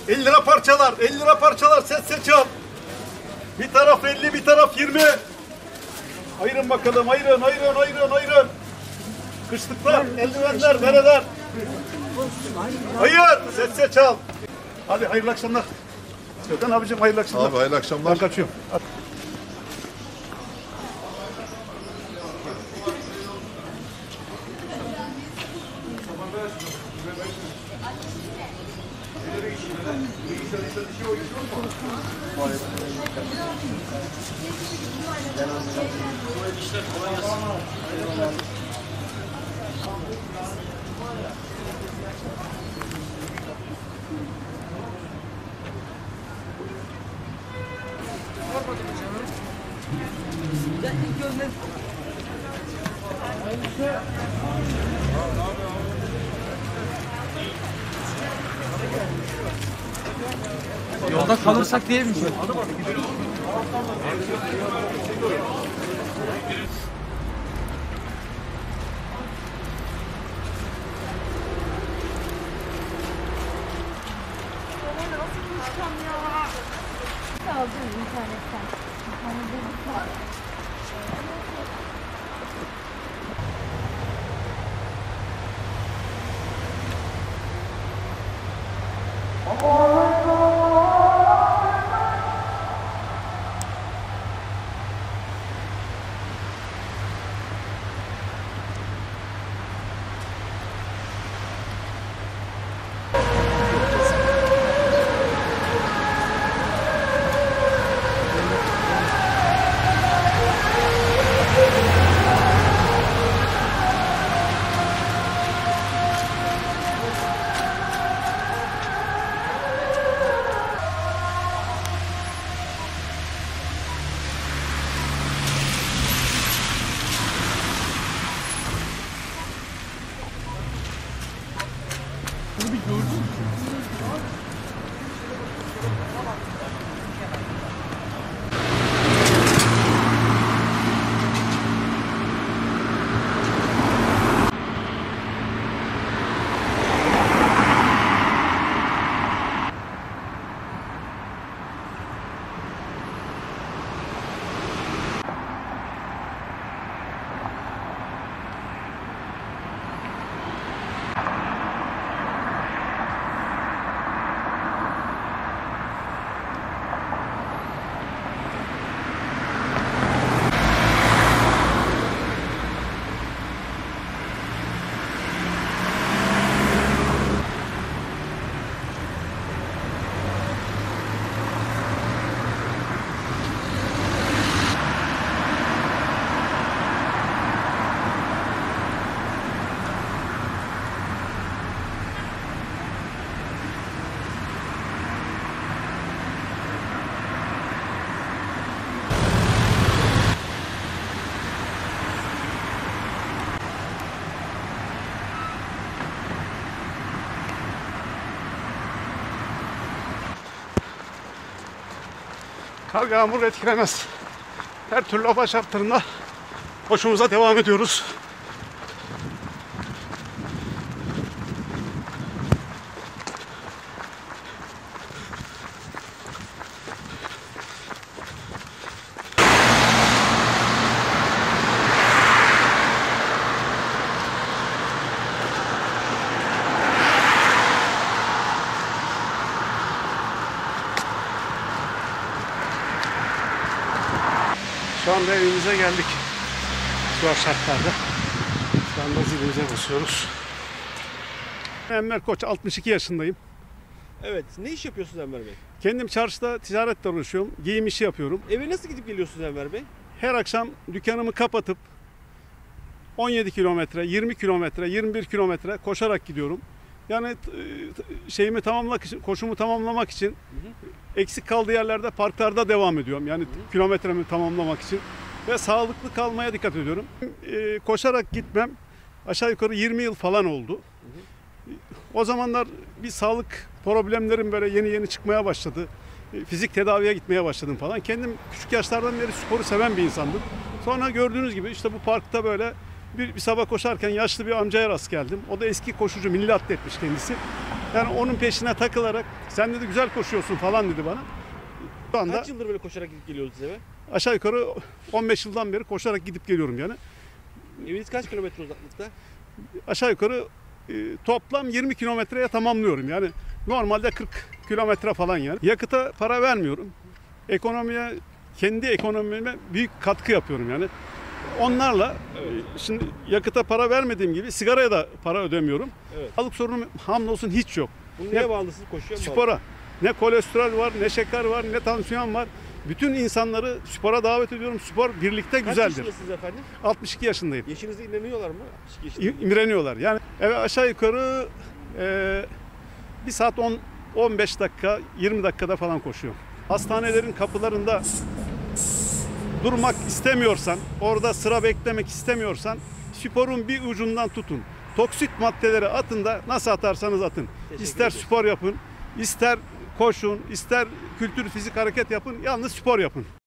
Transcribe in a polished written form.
50 lira parçalar, 50 lira parçalar, ses çal. Bir taraf 50, bir taraf 20. Ayırın bakalım, ayırın. Kışlıklar, eldivenler, bereler. Hayır, ses çal. Hadi hayırlı akşamlar. Gökhan abicim hayırlı akşamlar. Abi hayırlı akşamlar. Ben kaçıyorum. Hadi. Yolda kalırsak diye mi? Aldım internetten. Hani bu var. Kar yağmur etkilemez. Her türlü hava şartlarında koşumuza devam ediyoruz. Şu anda evimize geldik. Zor şartlarda. Şu anda zilimize basıyoruz. Enver Koç, 62 yaşındayım. Evet. Ne iş yapıyorsunuz Enver Bey? Kendim çarşıda ticaretle uğraşıyorum. Giyim işi yapıyorum. Eve nasıl gidip geliyorsunuz Enver Bey? Her akşam dükkanımı kapatıp 17 kilometre, 20 kilometre, 21 kilometre koşarak gidiyorum. Yani şeyimi tamamlamak için, koşumu tamamlamak için eksik kaldığı yerlerde parklarda devam ediyorum. Yani kilometremi tamamlamak için ve sağlıklı kalmaya dikkat ediyorum. Koşarak gitmem aşağı yukarı 20 yıl falan oldu. O zamanlar bir sağlık problemlerim böyle yeni çıkmaya başladı. Fizik tedaviye gitmeye başladım falan. Kendim küçük yaşlardan beri sporu seven bir insandım. Sonra gördüğünüz gibi işte bu parkta böyle bir sabah koşarken yaşlı bir amcaya rast geldim. O da eski koşucu, milli atletmiş kendisi. Yani onun peşine takılarak sen dedi güzel koşuyorsun falan dedi bana. Şu anda Kaç yıldır böyle koşarak gidip geliyorsunuz eve? aşağı yukarı 15 yıldan beri koşarak gidip geliyorum yani. Eviniz kaç kilometre uzaklıkta? Aşağı yukarı toplam 20 kilometreye tamamlıyorum. Yani normalde 40 kilometre falan yani. Yakıta para vermiyorum. Ekonomiye, kendi ekonomime büyük katkı yapıyorum yani. Onlarla şimdi yakıta para vermediğim gibi sigaraya da para ödemiyorum. Evet. Sağlık sorunum hamdolsun hiç yok. Bunu neye bağlısınız? Koşuya mı bağlı? Spora. Ne kolesterol var, ne şeker var, ne tansiyon var. Bütün insanları spora davet ediyorum. Spor birlikte Kaç güzeldir. yaşındasınız efendim? 62 yaşındayım. Yaşınızda inanıyorlar mı? 62 yaşında. İmreniyorlar. Yani eve aşağı yukarı 1 saat 15 dakika, 20 dakikada falan koşuyorum. Hastanelerin kapılarında durmak istemiyorsan, orada sıra beklemek istemiyorsan sporun bir ucundan tutun. Toksit maddeleri atın da nasıl atarsanız atın. Teşekkür İster ederim. spor yapın, ister koşun, ister kültür fizik hareket yapın, yalnız spor yapın.